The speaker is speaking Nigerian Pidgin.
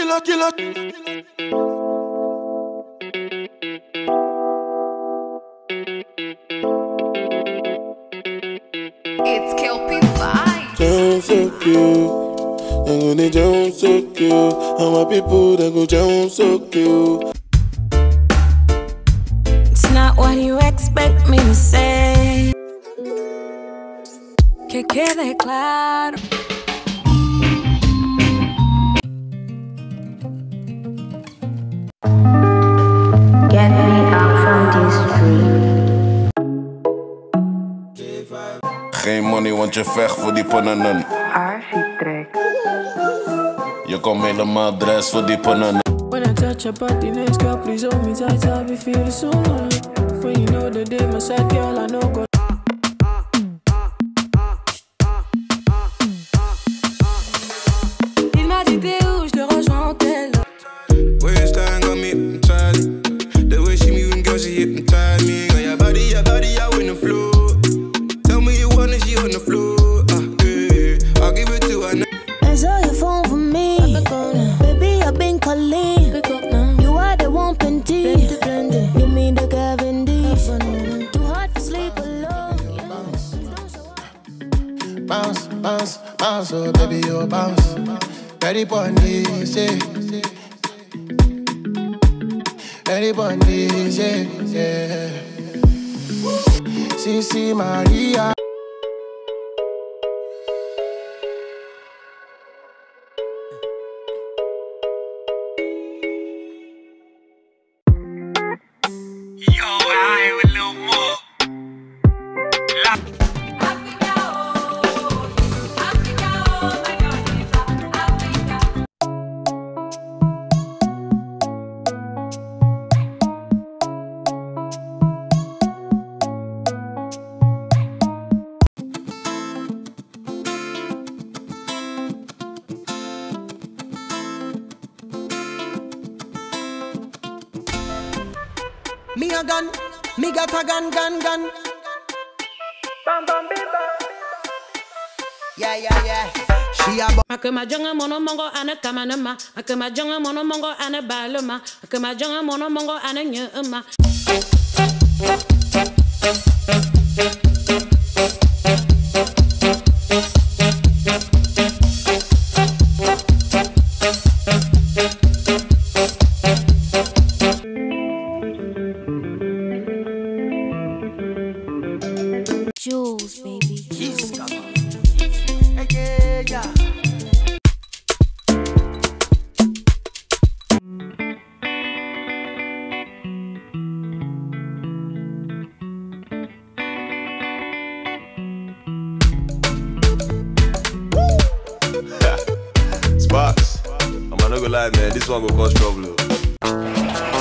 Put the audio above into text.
It's Kelpie Vibes. Jones so cute. I'm gonna Jones so cute. All my people that go Jones so cute. It's not what you expect me to say. Que quede claro. Get me out from this street. Geen money, want je vecht voor die pananen. Architect. Je komt helemaal dress voor die pananen. When I touch your body, next girl, please hold me tight. I'll be feeling so lonely. When you know the day, my side girl, I know God. Il m'a dit t'es où, je te rejoins en tel. Waistline got me hypnotized. The way she moving, girl, she hypnotized me. Got your body, I win the flow. Tell me you want it, she on the floor. Yeah, I'll give it to her now. Answer your phone for me. Baby, I've been calling. You are the one plenty. Give me the Kevin D. Too hard to sleep alone. Bounce, bounce, bounce, oh baby, you bounce. Ready for this, yeah. Ready for this, yeah. Sisi Maria. Yo, I with Lil Mo. Me a gun, me got a gun. Bam bam bam. Yeah. She a Akema jonga mono mongo ane kamanema. Akema jonga mono mongo ane balema. Akema jonga mono mongo ane nyema. Jules, baby. yeah. Sparks, I'm not gonna lie, man. This one go cause trouble.